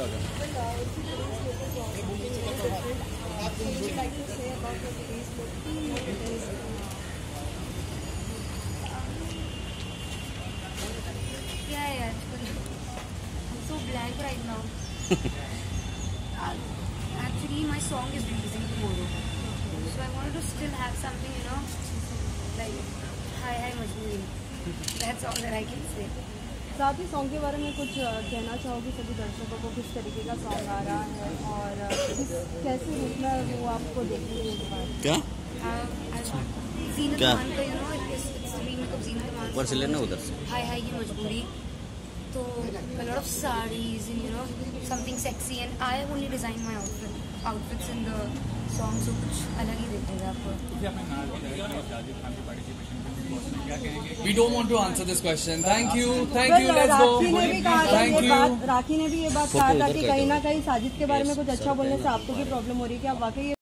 क्या है यार, I'm so blank right now. Actually, my song is releasing tomorrow, so I wanted to still have something, you know, like hi Majboori. That's all that I can say. साथ ही song के बारे में कुछ कहना चाहोगे सभी दर्शकों को, किस तरीके का सॉन्ग आ रहा है और कैसे रूप में वो आपको देखेंगे क्या क्या ऊपर से लेना उधर से हाय हाय ये मजबूरी तो a lot of sarees and you know something sexy and I only design my outfits in the song, so कुछ अलग ही देखेंगे आपको. We don't want to answer this question. Thank you. Let's go. Thank you. राखी ने भी ये बात कहा था कि कहीं ना कहीं साजिद के बारे में कुछ अच्छा बोलने से आपको भी प्रॉब्लम हो रही है कि आप वाकई